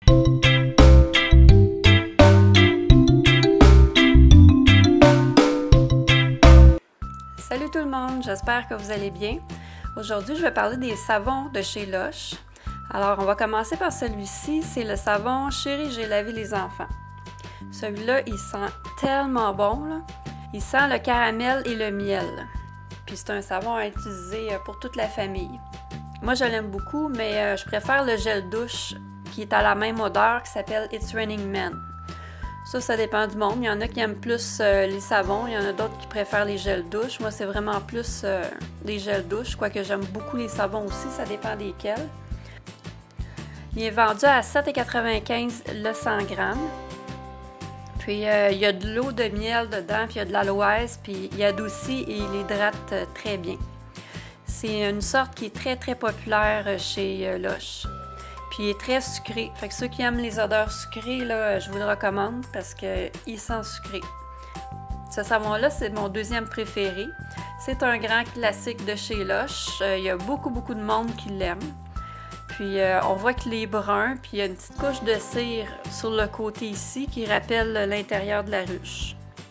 Salut tout le monde, j'espère que vous allez bien. Aujourd'hui, je vais parler des savons de chez Lush. Alors, on va commencer par celui-ci, c'est le savon Chérie, j'ai lavé les enfants. Celui-là, il sent tellement bon, là. Il sent le caramel et le miel. Puis c'est un savon à utiliser pour toute la famille. Moi, je l'aime beaucoup, mais je préfère le gel douche qui est à la même odeur qui s'appelle It's Raining Men. Ça dépend du monde. Il y en a qui aiment plus les savons, il y en a d'autres qui préfèrent les gels douche. Moi, c'est vraiment plus les gels douche, quoique j'aime beaucoup les savons aussi, ça dépend desquels. Il est vendu à 7,95 le 100 grammes. Puis il y a de l'eau de miel dedans, puis il y a de l'aloès, puis il adoucit et il hydrate très bien. C'est une sorte qui est très très populaire chez Lush. Puis il est très sucré. Fait que ceux qui aiment les odeurs sucrées, là, je vous le recommande parce qu'il sent sucré. Ce savon-là, c'est mon deuxième préféré. C'est un grand classique de chez Lush. Il y a beaucoup de monde qui l'aime. Puis on voit qu'il est brun, puis il y a une petite couche de cire sur le côté ici qui rappelle l'intérieur de la ruche.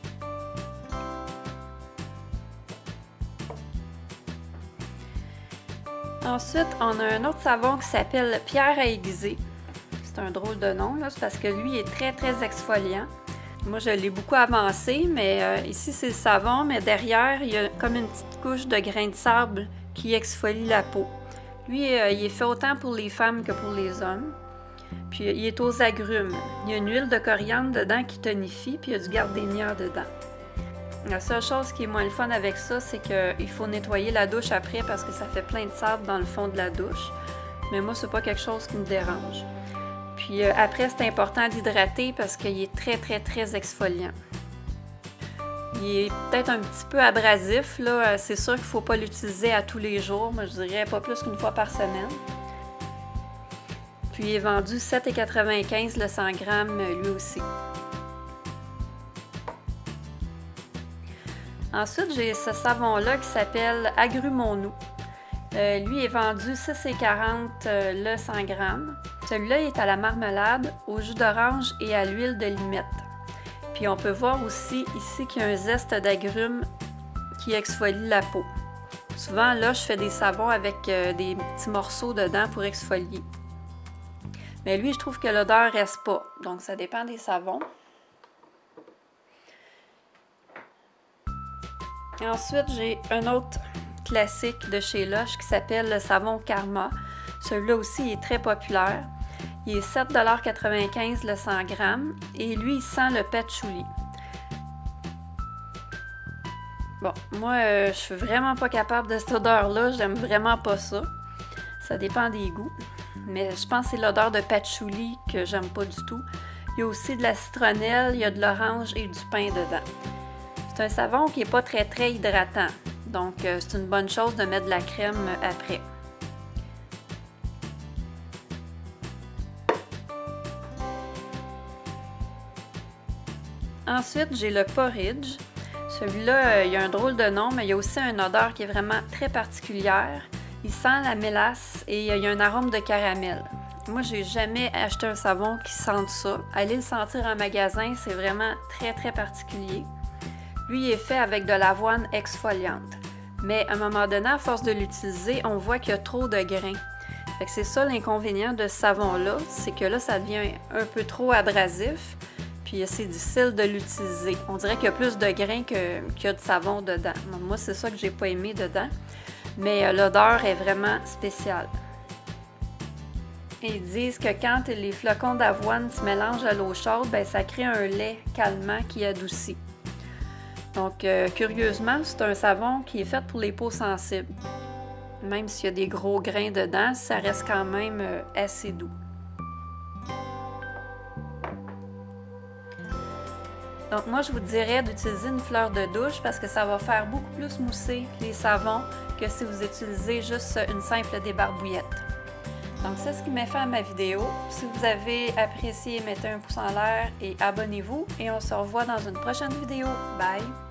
Ensuite, on a un autre savon qui s'appelle Pierre à aiguiser. C'est un drôle de nom, là, c'est parce que lui est très exfoliant. Moi, je l'ai beaucoup avancé, mais ici, c'est le savon, mais derrière, il y a comme une petite couche de grains de sable qui exfolie la peau. Lui, il est fait autant pour les femmes que pour les hommes. Puis, il est aux agrumes. Il y a une huile de coriandre dedans qui tonifie, puis il y a du gardénia dedans. La seule chose qui est moins le fun avec ça, c'est qu'il faut nettoyer la douche après parce que ça fait plein de sable dans le fond de la douche. Mais moi, c'est pas quelque chose qui me dérange. Puis après, c'est important d'hydrater parce qu'il est très exfoliant. Il est peut-être un petit peu abrasif, là. C'est sûr qu'il ne faut pas l'utiliser à tous les jours. Moi, je dirais pas plus qu'une fois par semaine. Puis il est vendu 7,95 le 100 grammes lui aussi. Ensuite, j'ai ce savon-là qui s'appelle Agrumons-nous. Lui est vendu 6,40 le 100 grammes. Celui-là est à la marmelade, au jus d'orange et à l'huile de limette. Puis on peut voir aussi ici qu'il y a un zeste d'agrumes qui exfolie la peau. Souvent, là, je fais des savons avec des petits morceaux dedans pour exfolier. Mais lui, je trouve que l'odeur ne reste pas. Donc, ça dépend des savons. Ensuite, j'ai un autre classique de chez Lush qui s'appelle le savon Karma. Celui-là aussi est très populaire. Il est 7,95 le 100 grammes et lui, il sent le patchouli. Bon, moi, je suis vraiment pas capable de cette odeur-là. J'aime vraiment pas ça. Ça dépend des goûts. Mais je pense que c'est l'odeur de patchouli que j'aime pas du tout. Il y a aussi de la citronnelle, il y a de l'orange et du pain dedans. C'est un savon qui n'est pas très hydratant, donc c'est une bonne chose de mettre de la crème après. Ensuite, j'ai le porridge. Celui-là, il y a un drôle de nom, mais il y a aussi une odeur qui est vraiment très particulière. Il sent la mélasse et il y a un arôme de caramel. Moi, j'ai jamais acheté un savon qui sente ça. Aller le sentir en magasin, c'est vraiment très particulier. Lui, il est fait avec de l'avoine exfoliante. Mais à un moment donné, à force de l'utiliser, on voit qu'il y a trop de grains. Fait que c'est ça l'inconvénient de ce savon-là, c'est que là, ça devient un peu trop abrasif, puis c'est difficile de l'utiliser. On dirait qu'il y a plus de grains qu'il y a de savon dedans. Donc, moi, c'est ça que j'ai pas aimé dedans. Mais l'odeur est vraiment spéciale. Et ils disent que quand les flocons d'avoine se mélangent à l'eau chaude, ben, ça crée un lait calmant qui adoucit. Donc, curieusement, c'est un savon qui est fait pour les peaux sensibles. Même s'il y a des gros grains dedans, ça reste quand même assez doux. Donc, moi, je vous dirais d'utiliser une fleur de douche parce que ça va faire beaucoup plus mousser les savons que si vous utilisez juste une simple débarbouillette. Donc, c'est ce qui met fin à ma vidéo. Si vous avez apprécié, mettez un pouce en l'air et abonnez-vous. Et on se revoit dans une prochaine vidéo. Bye!